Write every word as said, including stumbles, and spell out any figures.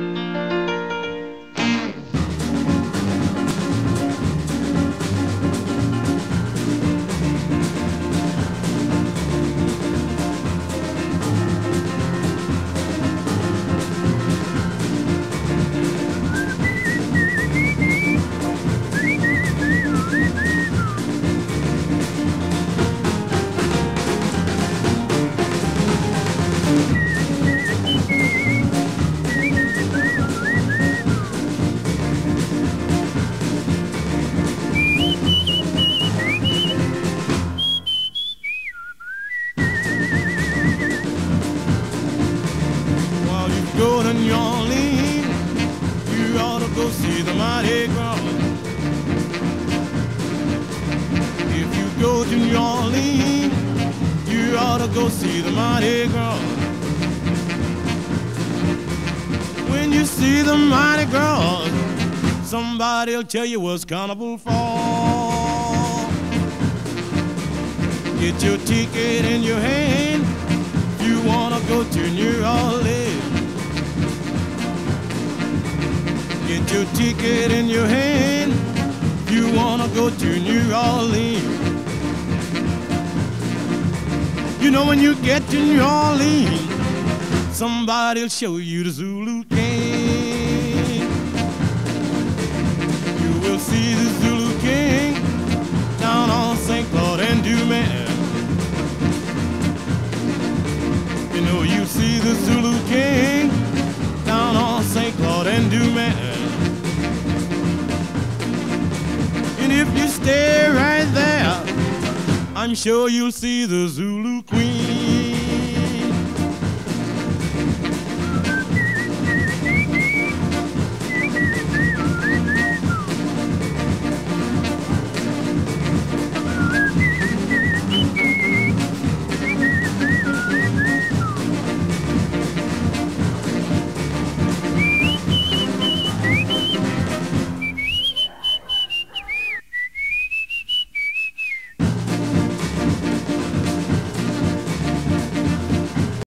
Go to New Orleans, you ought to go see the Mardi Gras. If you go to New Orleans, you ought to go see the Mardi Gras. When you see the Mardi Gras, somebody'll tell you what's carnival for. Get your ticket in your hand, you wanna go to New Orleans. Get your ticket in your hand, you wanna go to New Orleans. You know when you get to New Orleans, somebody'll show you the Zulu King. You will see the Zulu King down on Saint Claude and Dumas. You know you see the Zulu King down on Saint Claude and Dumas. And if you stay right there, I'm sure you'll see the Zulu Queen.